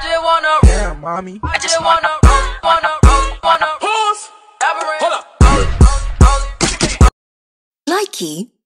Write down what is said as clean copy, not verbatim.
just wanna. Damn, mommy. I just wanna. Pause. Hold up. Likee